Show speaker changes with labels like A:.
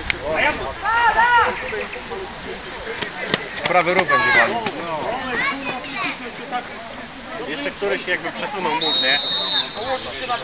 A: Prawy ruch będzie walił. Jeszcze któryś jakby przesunął mur, nie?